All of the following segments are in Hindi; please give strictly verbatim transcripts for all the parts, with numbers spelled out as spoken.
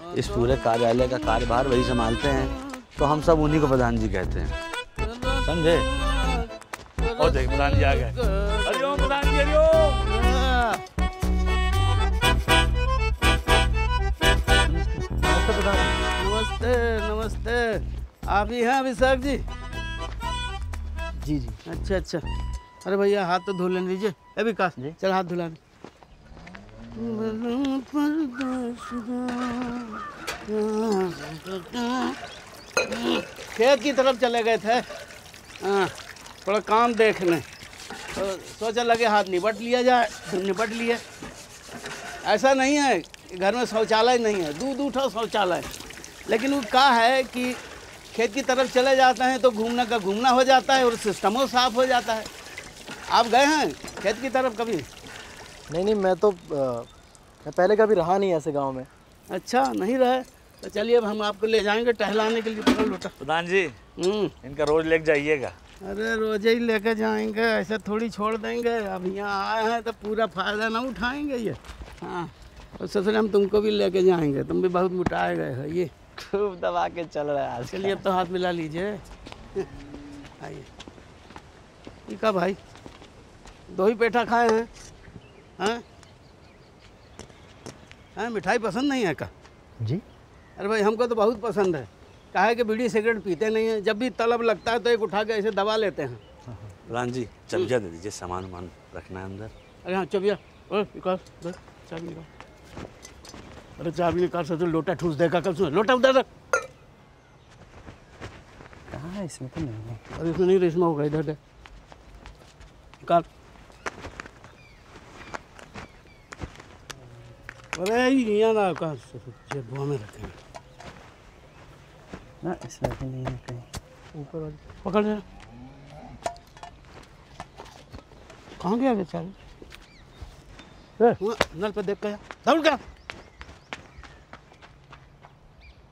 इस पूरे कार्यालय का कार्यभार वही संभालते हैं, तो हम सब उन्हीं को प्रधान जी कहते हैं, समझे? और देख प्रधान जी आ गए। हरिओम प्रधान जी, हरिओम। नमस्ते प्रधान। नमस्ते नमस्ते। आप ही हैं अभिषेक जी? जी जी। अच्छा अच्छा। अरे भैया हाथ तो धो लेने दीजिए। ए विकास जी, चल हाथ धुला दे। खेत की तरफ चले गए थे, हाँ, थोड़ा काम देखने, तो सोचा लगे हाथ निपट लिया जाए, निपट लिए। ऐसा नहीं है घर में शौचालय नहीं है, दूध उठा शौचालय, लेकिन वो क्या है कि खेत की तरफ चले जाते हैं तो घूमने का घूमना हो जाता है और सिस्टमों साफ हो जाता है। आप गए हैं खेत की तरफ कभी? नहीं नहीं, मैं तो आ, मैं पहले कभी रहा नहीं ऐसे गांव में। अच्छा, नहीं रहे तो चलिए अब हम आपको ले जाएंगे टहलाने के लिए। पकड़ लोटा प्रधान जी, इनका रोज लेके जाइएगा। अरे रोज ही लेके जाएंगे, ऐसे थोड़ी छोड़ देंगे। अब यहाँ आए हैं तो पूरा फायदा ना उठाएंगे ये। हाँ, और ससुर हम तुमको भी लेके जाएंगे, तुम भी बहुत मुटाए गए हो, ये खूब दबा के चल रहा है आज। चलिए अब तो हाथ मिला लीजिए। आइए। ठीक है भाई, दो ही पेठा खाए हैं? हैं? हैं, मिठाई पसंद नहीं है का? जी। अरे भाई हमको तो बहुत पसंद है। काहे कि बीड़ी सिगरेट पीते नहीं है, जब भी तलब लगता है तो एक उठा के ऐसे दबा लेते हैं। प्रधान जी चबिया दे दीजिए, सामान वामान रखना है अंदर। अरे हाँ चबिया, और विकास चाबी निकाल। अरे चाबी निकाल, ससुर लोटा ठूस देगा कल सुन। लोटा उधर रख। कहाँ है? इसमें तो नहीं है। अरे इसमें नहीं, रेशमा होगा, इधर दे निकाल। अरे यहाँ ना कहा ससुर बुआ में रखेंगे ना, इसमें भी नहीं है कहीं। ऊपर वाली पकड़ लेना। कहाँ गया बेचारी? नल पे देख गया, दौड़ गया।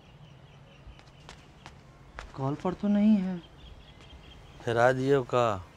कॉल पर तो नहीं है। फिर आ दिए का